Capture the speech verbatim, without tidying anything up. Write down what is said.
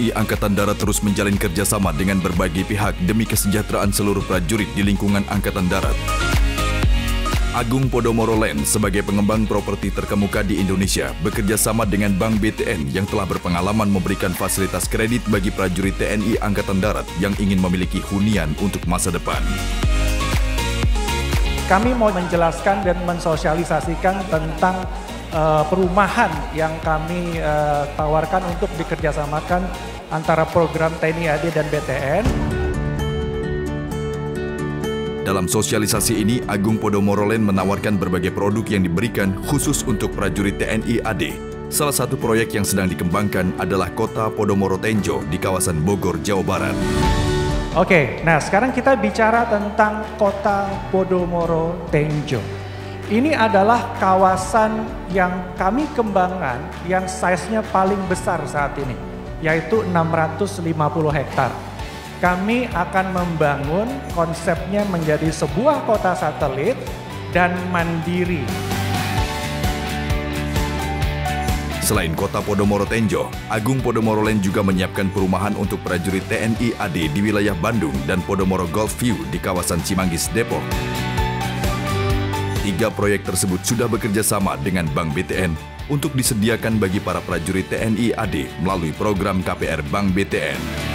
I Angkatan Darat terus menjalin kerjasama dengan berbagai pihak demi kesejahteraan seluruh prajurit di lingkungan Angkatan Darat. Agung Podomoro Land sebagai pengembang properti terkemuka di Indonesia bekerja sama dengan Bank B T N yang telah berpengalaman memberikan fasilitas kredit bagi prajurit T N I Angkatan Darat yang ingin memiliki hunian untuk masa depan. Kami mau menjelaskan dan mensosialisasikan tentang uh, perumahan yang kami uh, tawarkan untuk dikerjasamakan antara program T N I A D dan B T N. Dalam sosialisasi ini, Agung Podomoro Land menawarkan berbagai produk yang diberikan khusus untuk prajurit T N I A D. Salah satu proyek yang sedang dikembangkan adalah Kota Podomoro Tenjo di kawasan Bogor, Jawa Barat. Oke, nah sekarang kita bicara tentang Kota Podomoro Tenjo. Ini adalah kawasan yang kami kembangkan yang size-nya paling besar saat ini, yaitu enam ratus lima puluh hektar. Kami akan membangun konsepnya menjadi sebuah kota satelit dan mandiri. Selain Kota Podomoro Tenjo, Agung Podomoro Land juga menyiapkan perumahan untuk prajurit T N I A D di wilayah Bandung dan Podomoro Golf View di kawasan Cimanggis, Depok. Tiga proyek tersebut sudah bekerja sama dengan Bank B T N untuk disediakan bagi para prajurit T N I A D melalui program K P R Bank B T N.